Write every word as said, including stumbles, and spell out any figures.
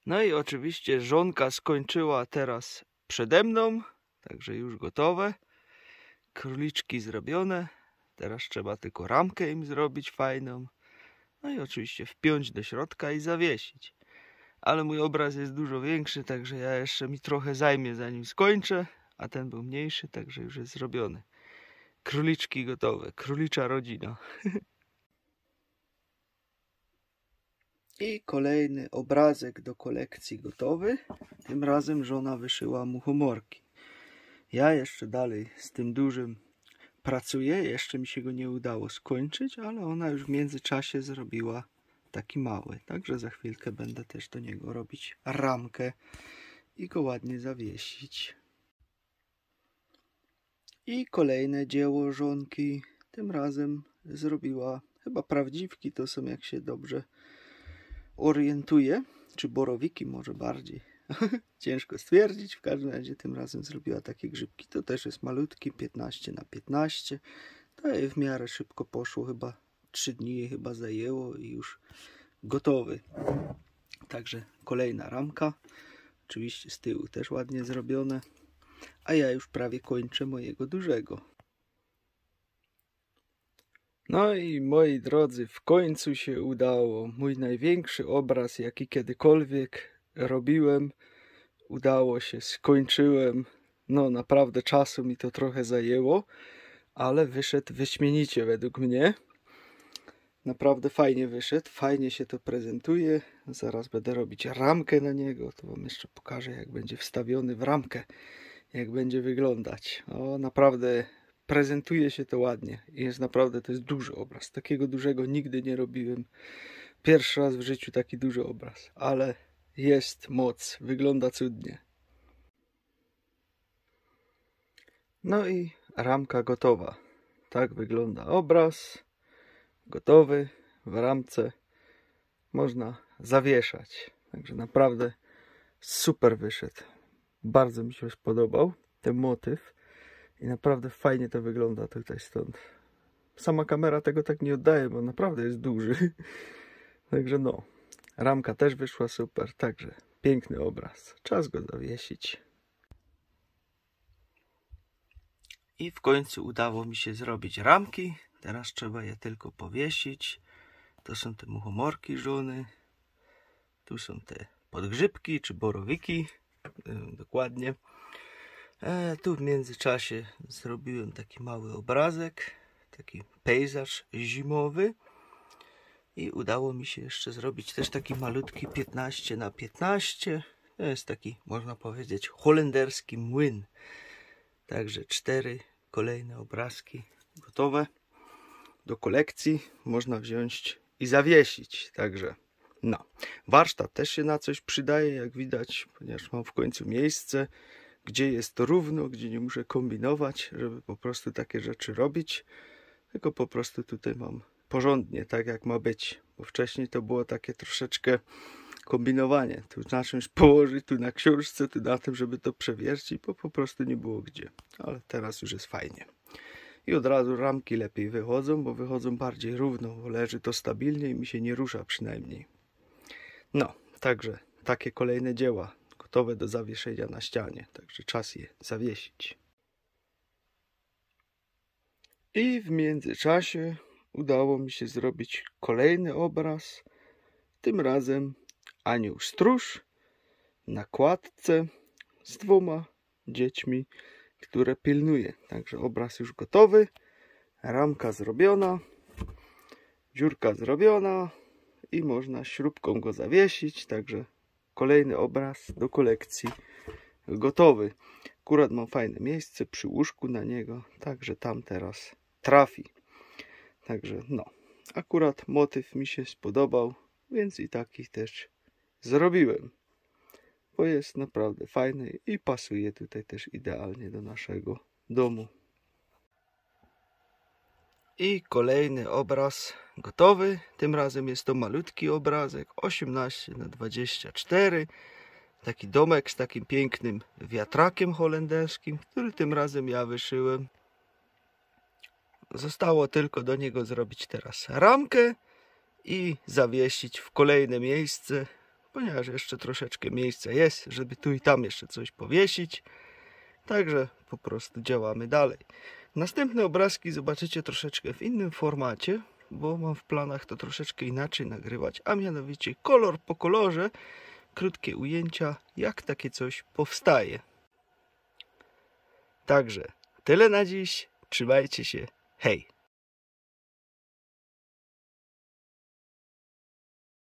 No i oczywiście żonka skończyła teraz przede mną, także już gotowe. Króliczki zrobione. Teraz trzeba tylko ramkę im zrobić fajną. No i oczywiście wpiąć do środka i zawiesić. Ale mój obraz jest dużo większy, także ja jeszcze mi trochę zajmie zanim skończę. A ten był mniejszy, także już jest zrobiony. Króliczki gotowe. Królicza rodzina. I kolejny obrazek do kolekcji gotowy. Tym razem żona wyszyła muchomorki. Ja jeszcze dalej z tym dużym pracuję. Jeszcze mi się go nie udało skończyć, ale ona już w międzyczasie zrobiła taki mały. Także za chwilkę będę też do niego robić ramkę i go ładnie zawiesić. I kolejne dzieło żonki. Tym razem zrobiła chyba prawdziwki. To są, jak się dobrze orientuję, czy borowiki może bardziej. Ciężko stwierdzić. W każdym razie tym razem zrobiła takie grzybki. To też jest malutki, piętnaście na piętnaście. To jej w miarę szybko poszło. Chyba trzy dni jej chyba zajęło i już gotowy. Także kolejna ramka. Oczywiście z tyłu też ładnie zrobione. A ja już prawie kończę mojego dużego. No i moi drodzy, w końcu się udało. Mój największy obraz, jaki kiedykolwiek robiłem, udało się, skończyłem. No naprawdę czasu mi to trochę zajęło, ale wyszedł wyśmienicie według mnie. Naprawdę fajnie wyszedł, fajnie się to prezentuje. Zaraz będę robić ramkę na niego, to wam jeszcze pokażę, jak będzie wstawiony w ramkę, jak będzie wyglądać. O, naprawdę prezentuje się to ładnie. Jest naprawdę, to jest duży obraz. Takiego dużego nigdy nie robiłem. Pierwszy raz w życiu taki duży obraz, ale jest moc, wygląda cudnie. No i ramka gotowa. Tak wygląda obraz. Gotowy w ramce. Można zawieszać. Także naprawdę super wyszedł. Bardzo mi się spodobał ten motyw. I naprawdę fajnie to wygląda tutaj stąd. Sama kamera tego tak nie oddaje, bo naprawdę jest duży. Także no, ramka też wyszła super. Także piękny obraz. Czas go zawiesić. I w końcu udało mi się zrobić ramki. Teraz trzeba je tylko powiesić. To są te muchomorki żony. Tu są te podgrzybki czy borowiki. Yy, dokładnie. E, tu w międzyczasie zrobiłem taki mały obrazek. Taki pejzaż zimowy. I udało mi się jeszcze zrobić też taki malutki piętnaście na piętnaście. To jest taki, można powiedzieć, holenderski młyn. Także cztery kolejne obrazki gotowe do kolekcji. Można wziąć i zawiesić. Także no. Warsztat też się na coś przydaje, jak widać, ponieważ mam w końcu miejsce, gdzie jest równo, gdzie nie muszę kombinować, żeby po prostu takie rzeczy robić. Tylko po prostu tutaj mam porządnie, tak jak ma być. Bo wcześniej to było takie troszeczkę kombinowanie. Tu na czymś położyć, tu na książce, tu na tym, żeby to przewiercić, bo po prostu nie było gdzie. Ale teraz już jest fajnie. I od razu ramki lepiej wychodzą, bo wychodzą bardziej równo, bo leży to stabilnie i mi się nie rusza przynajmniej. No, także takie kolejne dzieła gotowe do zawieszenia na ścianie. Także czas je zawiesić. I w międzyczasie udało mi się zrobić kolejny obraz. Tym razem anioł stróż na kładce z dwoma dziećmi, które pilnuje. Także obraz już gotowy. Ramka zrobiona. Dziurka zrobiona. I można śrubką go zawiesić. Także kolejny obraz do kolekcji gotowy. Akurat mam fajne miejsce przy łóżku na niego. Także tam teraz trafi. Także no. Akurat motyw mi się spodobał. Więc i taki też zrobiłem. Bo jest naprawdę fajny i pasuje tutaj też idealnie do naszego domu. I kolejny obraz gotowy. Tym razem jest to malutki obrazek. osiemnaście na dwadzieścia cztery. Taki domek z takim pięknym wiatrakiem holenderskim, który tym razem ja wyszyłem. Zostało tylko do niego zrobić teraz ramkę i zawiesić w kolejne miejsce, ponieważ jeszcze troszeczkę miejsca jest, żeby tu i tam jeszcze coś powiesić. Także po prostu działamy dalej. Następne obrazki zobaczycie troszeczkę w innym formacie, bo mam w planach to troszeczkę inaczej nagrywać, a mianowicie kolor po kolorze, krótkie ujęcia, jak takie coś powstaje. Także tyle na dziś, trzymajcie się, hej!